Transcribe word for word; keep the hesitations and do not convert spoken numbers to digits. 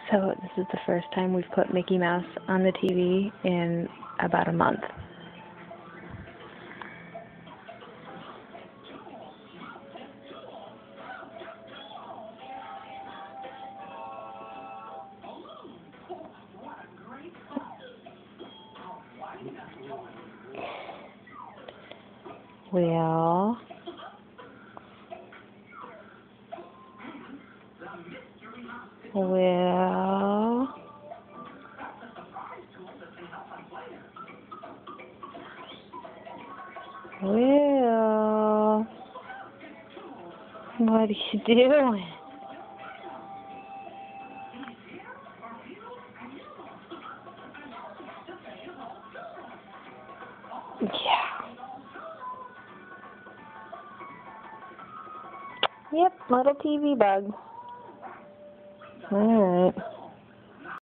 So this is the first time we've put Mickey Mouse on the T V in about a month. Well, well, well, what are you doing? Yeah. Yep, little T V bug. Mm.